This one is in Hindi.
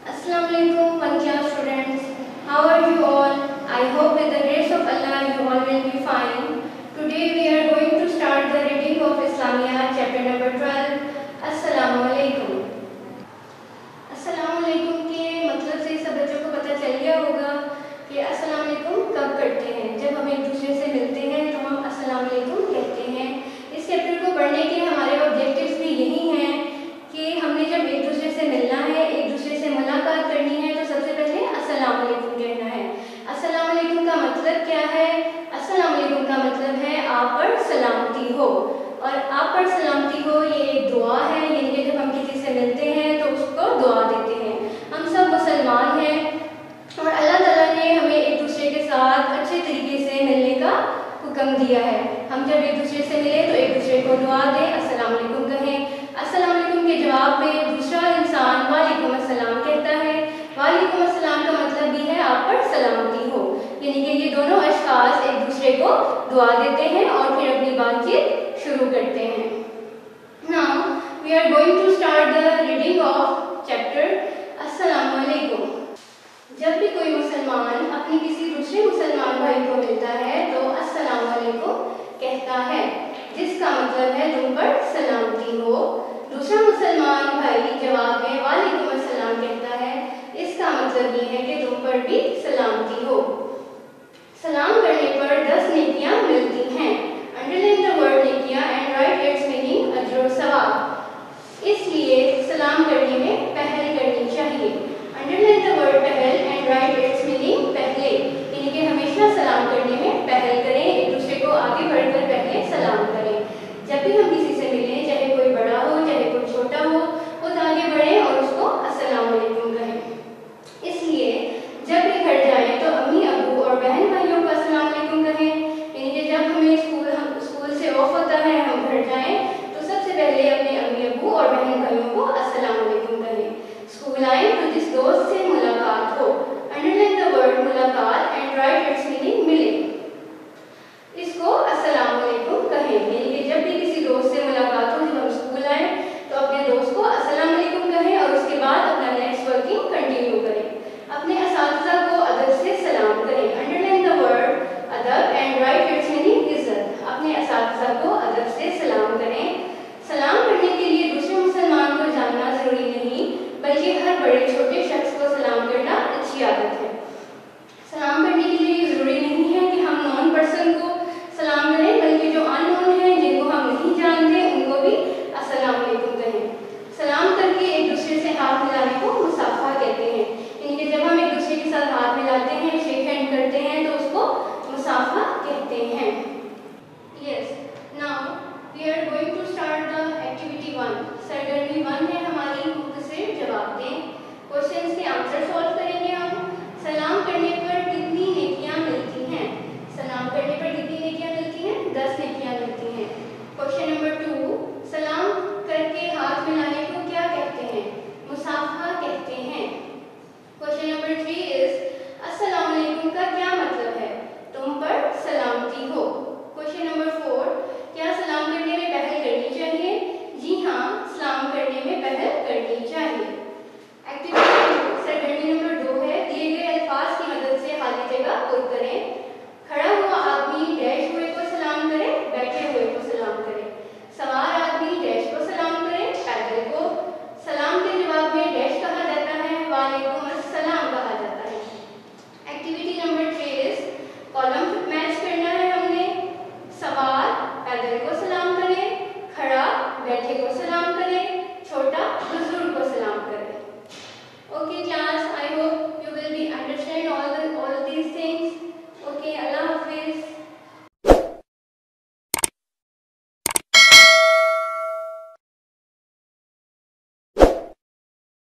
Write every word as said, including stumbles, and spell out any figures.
Assalamualaikum, one class students. How are you all? I hope with the grace of Allah you all will be fine. Today we are going to start the reading of Islamia chapter number twelve. Assalamualaikum. अस्सलामुअलैकुम के मतलब से सब बच्चों को पता चल गया होगा कि अस्सलामुअलैकुम कब करते हैं। जब हम एक दूसरे से मिलते हैं तो हम अस्सलामुअलैकुम कहते हैं। इस चैप्टर को पढ़ने के हमारे ऑब्जेक्टिव्स भी यही हैं कि हमने जब एक दूसरे से मिलना है, एक दूसरे से मुलाकात करनी है तो सबसे पहले अस्सलामुअलैकुम कहना है। अस्सलामुअलैकुम का मतलब क्या है? अस्सलामुअलैकुम का मतलब है आप पर सलामती हो, और आप पर सलामती हो ये एक दुआ है, यानी कि जब हम किसी से मिलते हैं तो उसको दुआ देते हैं। हम सब मुसलमान हैं और अल्लाह ताला ने हमें एक दूसरे के साथ अच्छे तरीके से मिलने का हुक्म दिया है। हम जब एक दूसरे से मिले तो एक दूसरे को दुआ दें, अस्सलाम वालेकुम कहें। अस्सलाम वालेकुम के जवाब में दूसरा इंसान वालेकुम अस्सलाम कहता है। वालेकुम अस्सलाम का मतलब भी है आप पर सलामती हो, यानी कि ये दोनों अशखास एक दूसरे को दुआ देते हैं और फिर अपनी बातचीत शुरू करते हैं। Now we are going to start the reading of chapter अस्सलामुअलैकुम। जब भी कोई मुसलमान अपने किसी दूसरे मुसलमान भाई को मिलता है तो अस्सलामुअलैकुम कहता है, जिसका मतलब है तुम पर सलामती हो। दूसरा मुसलमान भाई जवाब में वालेकुम अस्सलाम कहता है, इसका मतलब ये है कि तुम पर भी सलामती हो। सलाम करने पर दस नेकियां मिलती हैं। अंडरलाइन द वर्ड नेकियां एंड राइट इट्स मीनिंग अजर और सवाब। इसलिए सलाम करने में पहल करनी चाहिए। अंडरलाइन द वर्ड पहल एंड राइट इट्स मीनिंग पहले, यानी कि हमेशा सलाम करने में पहल करें, एक दूसरे को आगे बढ़कर पहले सलाम करें। जब भी हम किसी से मिलें, चाहे कोई बड़ा हो चाहे कोई छोटा हो, खुद आगे बढ़ें और उसको अस्सलाम वालेकुम कहें। इसलिए जब भी घर जाएं तो अम्मी अबू और बहन भाइयों को अस्सलाम वालेकुम कहें, यानी कि जब हमें स्कूल हम स्कूल से ऑफ होता है, हम घर जाएं तो सबसे पहले अपने अम्मी अबू और बहन भाइयों को अस्सलाम वालेकुम कहें। स्कूल आए तो जिस दोस्त से मुलाकात हो, अंडरलाइन द वर्ड मुलाकात एंड राइट इट्स मीनिंग मिले, इसको अस्सलाम वालेकुम कहें, यानी कि जब भी किसी दोस्त से मुलाकात हो, जब हम स्कूल आए तो अपने दोस्त को अस्सलाम वालेकुम कहें और उसके बाद अपना नेक्स्ट वर्किंग कंटिन्यू करें। अपने असातिज़ा को अदब से सलाम करें। अंडरलाइन द वर्ड अदब एंड राइट इट्स मीनिंग इज्जत। अपने असातिज़ा को अदब से सलाम करें। सलाम करने के लिए दूसरे मुसलमान को जानना जरूरी नहीं, बल्कि हर बड़े छोटे शख्स को सलाम करना अच्छी आदत है। सलाम करने के लिए जरूरी नहीं है कि हम नॉन पर्सन को सलाम करें, बल्कि जो अननोन है, जिनको हम नहीं जानते, उनको भी अस्सलाम वालेकुम कहें। सलाम करके एक दूसरे से हाथ मिलाने को मुसाफा कहते हैं, यानी कि जब हम एक दूसरे के साथ हाथ मिलाते हैं, शेक हैंड करते हैं तो उसको मुसाफा कहते हैं। Yes, now we are going to start the activity one. सरगर्मी वन है हमारी, मुख्तसर जवाब दें। क्वेश्चंस के आंसर सॉल्व करेंगे हम। सलाम